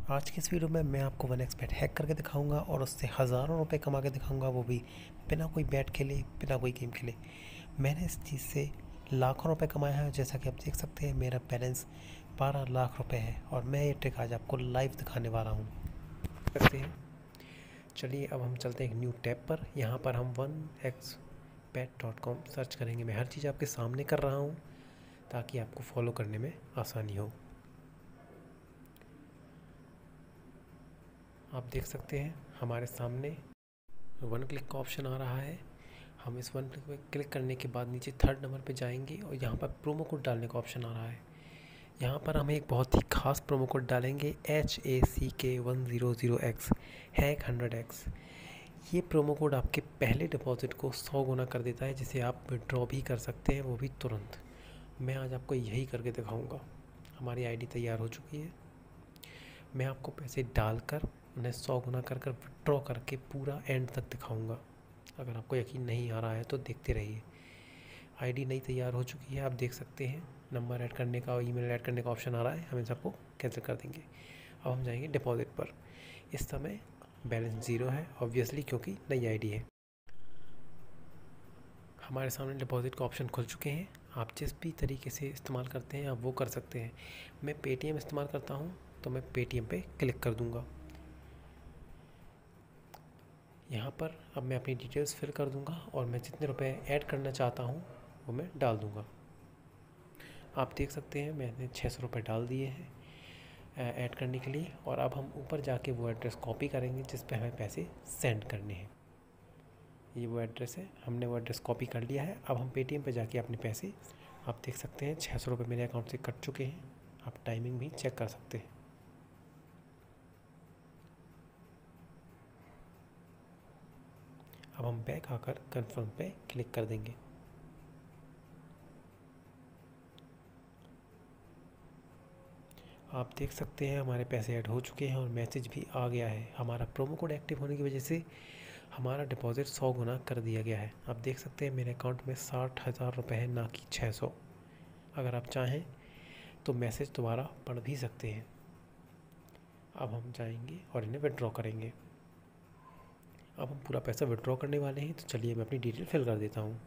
आज की इस वीडियो में मैं आपको 1xBet हैक करके दिखाऊंगा और उससे हज़ारों रुपए कमा के दिखाऊंगा, वो भी बिना कोई बैट खेले, बिना कोई गेम खेले। मैंने इस चीज़ से लाखों रुपए कमाया है। जैसा कि आप देख सकते हैं, मेरा बैलेंस 12 लाख रुपए है और मैं ये ट्रिक आज आपको लाइव दिखाने वाला हूँ। सकते हैं। चलिए अब हम चलते हैं एक न्यू टैब पर। यहाँ पर हम 1xBet.com सर्च करेंगे। मैं हर चीज़ आपके सामने कर रहा हूँ ताकि आपको फॉलो करने में आसानी हो। आप देख सकते हैं हमारे सामने वन क्लिक का ऑप्शन आ रहा है। हम इस वन क्लिक पे क्लिक करने के बाद नीचे थर्ड नंबर पे जाएंगे और यहाँ पर प्रोमो कोड डालने का ऑप्शन आ रहा है। यहाँ पर हम एक बहुत ही खास प्रोमो कोड डालेंगे HACK100X हैक 100X। ये प्रोमो कोड आपके पहले डिपॉजिट को 100 गुना कर देता है, जिसे आप विड्रॉ भी कर सकते हैं, वो भी तुरंत। मैं आज आपको यही करके दिखाऊंगा। हमारी आईडी तैयार हो चुकी है। मैं आपको पैसे डालकर उन्हें 100 गुना कर विड्रॉ करके पूरा एंड तक दिखाऊंगा। अगर आपको यकीन नहीं आ रहा है तो देखते रहिए। आईडी नई तैयार हो चुकी है, आप देख सकते हैं। नंबर ऐड करने का और ईमेल ऐड करने का ऑप्शन आ रहा है, हम इन सबको कैंसिल कर देंगे। अब हम जाएंगे डिपॉजिट पर। इस समय बैलेंस 0 है, ऑब्वियसली, क्योंकि नई आईडी है। हमारे सामने डिपॉजिट का ऑप्शन खुल चुके हैं। आप जिस भी तरीके से इस्तेमाल करते हैं आप वो कर सकते हैं। मैं पेटीएम इस्तेमाल करता हूँ तो मैं पेटीएम पे क्लिक कर दूँगा। यहाँ पर अब मैं अपनी डिटेल्स फिल कर दूँगा और मैं जितने रुपए ऐड करना चाहता हूँ वो मैं डाल दूँगा। आप देख सकते हैं मैंने 600 रुपये डाल दिए हैं ऐड करने के लिए। और अब हम ऊपर जाके वो एड्रेस कॉपी करेंगे जिस पे हमें पैसे सेंड करने हैं। ये वो एड्रेस है, हमने वो एड्रेस कॉपी कर लिया है। अब हम पेटीएम पे जाके अपने पैसे, आप देख सकते हैं 600 रुपये मेरे अकाउंट से कट चुके हैं। आप टाइमिंग भी चेक कर सकते हैं। अब हम बैक आकर कन्फर्म पे क्लिक कर देंगे। आप देख सकते हैं हमारे पैसे ऐड हो चुके हैं और मैसेज भी आ गया है। हमारा प्रोमो कोड एक्टिव होने की वजह से हमारा डिपॉजिट 100 गुना कर दिया गया है। आप देख सकते हैं मेरे अकाउंट में 60,000 रुपये है, ना कि 600। अगर आप चाहें तो मैसेज दोबारा पढ़ भी सकते हैं। अब हम जाएंगे और इन्हें विड्रॉ करेंगे। अब हम पूरा पैसा विड्रॉ करने वाले हैं, तो चलिए मैं अपनी डिटेल फिल कर देता हूँ।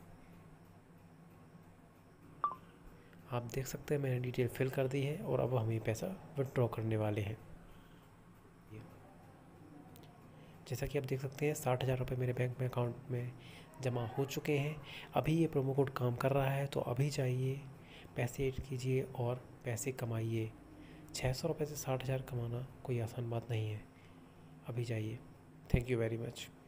आप देख सकते हैं मैंने डिटेल फिल कर दी है और अब हम ये पैसा विड्रॉ करने वाले हैं। जैसा कि आप देख सकते हैं 60,000 रुपये मेरे बैंक में अकाउंट में जमा हो चुके हैं। अभी ये प्रोमो कोड काम कर रहा है, तो अभी जाइए, पैसे ऐड कीजिए और पैसे कमाइए। 600 रुपये से 60,000 कमाना कोई आसान बात नहीं है। अभी जाइए। Thank you very much.